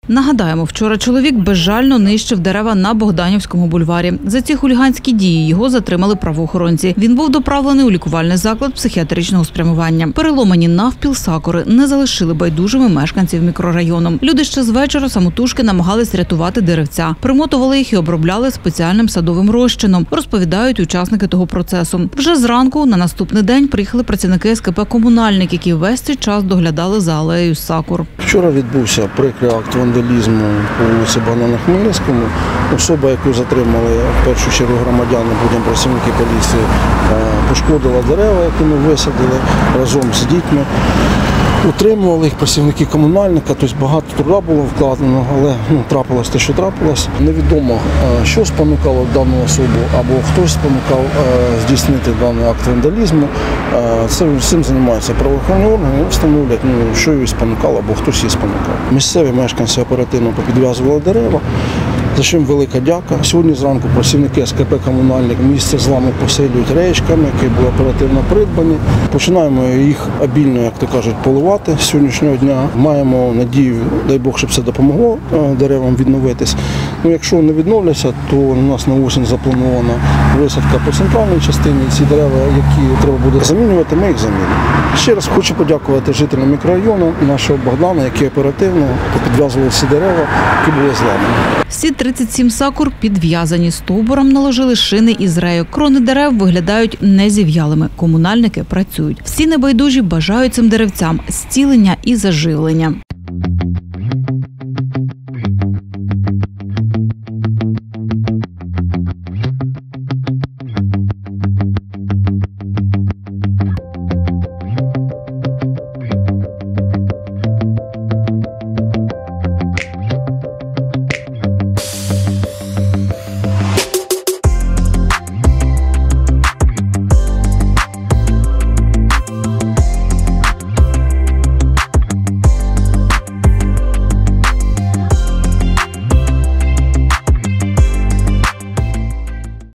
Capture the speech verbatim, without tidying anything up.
Нагадаємо, вчора чоловік безжально нищив дерева на Богданівському бульварі. За ці хуліганські дії його затримали правоохоронці. Він був доправлений у лікувальний заклад психіатричного спрямування. Переломані навпіл сакури не залишили байдужими мешканців мікрорайону. Люди ще з вечора самотужки намагались рятувати деревця. Примотували їх і обробляли спеціальним садовим розчином, розповідають учасники того процесу. Вже зранку на наступний день приїхали працівники ес ке пе «Комунальник», які весь цей час доглядали за алеєю сакур. Вчора відбувся прикрий акт вандалізму по вулиці Богдана Хмельницькому. Особа, яку затримали в першу чергу громадяни, потім працівники поліції, пошкодила дерева, які ми висадили разом з дітьми. Утримували їх працівники комунальника, тобто багато труда було вкладено, але ну, трапилось те, що трапилось. Невідомо, що спонукало дану особу або хтось спонукав здійснити даний акт вандалізму. Цим, цим займаються правоохоронні органи, встановлюють, ну, що її спонукало або хтось її спонукав. Місцеві мешканці оперативно попідв'язували дерева, за що їм велика дяка. Сьогодні зранку працівники ес ке пе «Комунальник» місце зламу посилюють реєчками, які були оперативно придбані. Починаємо їх обільно, як то кажуть, поливати з сьогоднішнього дня. Маємо надію, дай Бог, щоб це допомогло деревам відновитись. Ну, якщо не відновляться, то у нас на осінь запланована висадка по центральній частині. Ці дерева, які треба буде замінювати, ми їх замінимо. Ще раз хочу подякувати жителям мікрорайону, нашого Богдана, які оперативно попідв'язували всі дерева, які були зламані. Всі тридцять сім сакур підв'язані. Стовбурам наложили шини із рейок. Крони дерев виглядають незів'ялими. Комунальники працюють. Всі небайдужі бажають цим деревцям зцілення і заживлення.